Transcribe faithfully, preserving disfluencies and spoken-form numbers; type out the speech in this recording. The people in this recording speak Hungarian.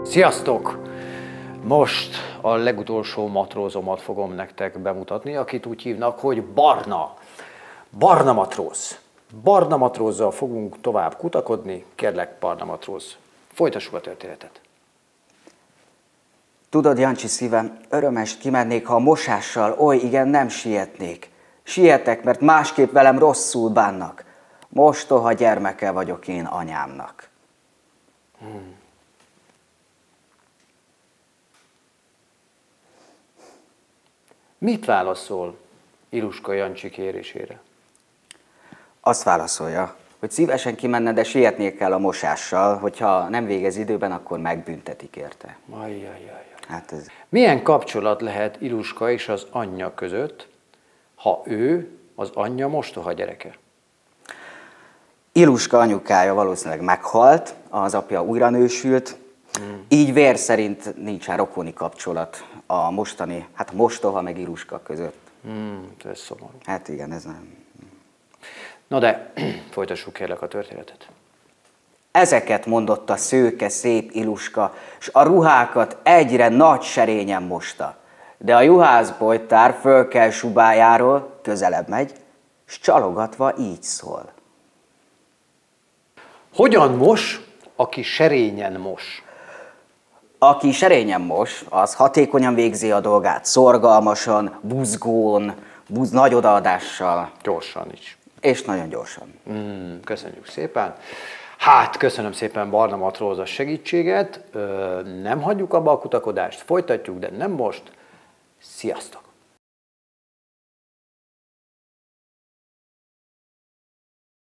Sziasztok! Most a legutolsó matrózomat fogom nektek bemutatni, akit úgy hívnak, hogy Barna. Barna matróz. Barna matrózzal fogunk tovább kutakodni. Kérlek, Barna matróz, folytassuk a történetet. Tudod, Jancsi szívem, örömest kimennék, ha a mosással oly igen nem sietnék. Sietek, mert másképp velem rosszul bánnak. Mostoha gyermeke vagyok én anyámnak. Hmm. Mit válaszol Iluska Jancsi kérésére? Azt válaszolja, hogy szívesen kimenne, de sietnie kell a mosással, hogyha nem végez időben, akkor megbüntetik érte. Ajjajjaj. Hát ez... Milyen kapcsolat lehet Iluska és az anyja között, ha ő az anyja mostoha gyereke? Iluska anyukája valószínűleg meghalt, az apja újra nősült, hmm. így vér szerint nincsen rokoni kapcsolat a mostani, hát a mostoha meg Iluska között. Hmm, ez szomorú. Hát igen, ez nem... Na de, folytassuk kérlek a történetet. Ezeket mondott a szőke szép Iluska, s a ruhákat egyre nagy serényen mosta. De a juhászbojtár fölkel subájáról, közelebb megy, s csalogatva így szól. Hogyan mos, aki serényen mos? Aki serényen mos, az hatékonyan végzi a dolgát, szorgalmasan, buzgón, buz, nagy odaadással. Gyorsan is. És nagyon gyorsan. Mm, köszönjük szépen. Hát, köszönöm szépen Barna matróz a segítséget. Ö, nem hagyjuk abba a kutakodást, folytatjuk, de nem most. Sziasztok!